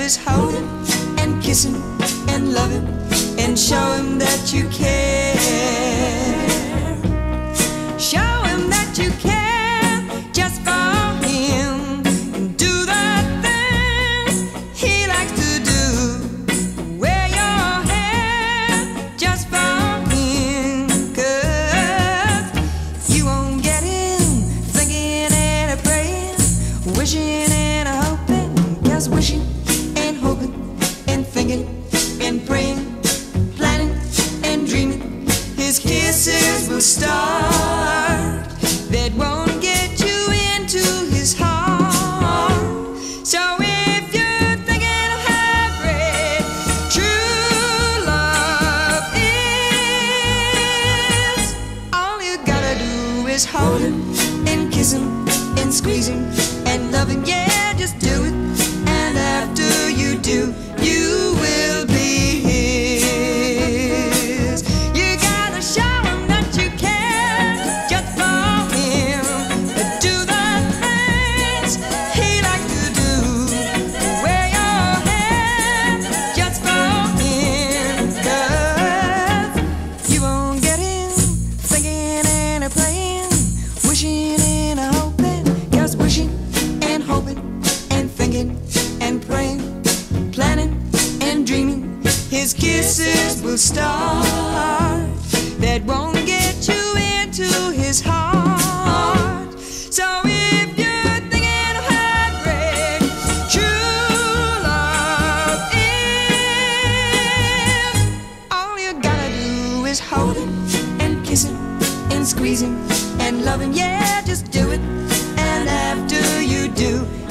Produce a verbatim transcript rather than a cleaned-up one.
is hold him and kiss him and love him and show him that you care. Show him that you care just for him and do the things he likes to do. Wear your hair just for him, 'cause you won't get him thinking and a praying, wishing and a hoping, 'cause wishing and hoping and thinking and praying, planning and dreaming, his kisses will start that won't get you into his heart. So if you're thinking of how great true love is, all you gotta do is hold him and kiss him and squeeze him and love him. Yeah, just do it. And after you do, you will be his. You gotta show him that you care just for him. Do the things he likes to do. Wear your hair just for him, 'cause you won't get him thinking and a praying, wishing and a hoping, 'cause wishing and hoping and thinking and praying, planning and dreaming, his kisses will start that won't get you into his heart. So if you're thinking of how great true love is, all you gotta do is hold him and kiss him and squeeze him and love him. Yeah, just do it. And after you do,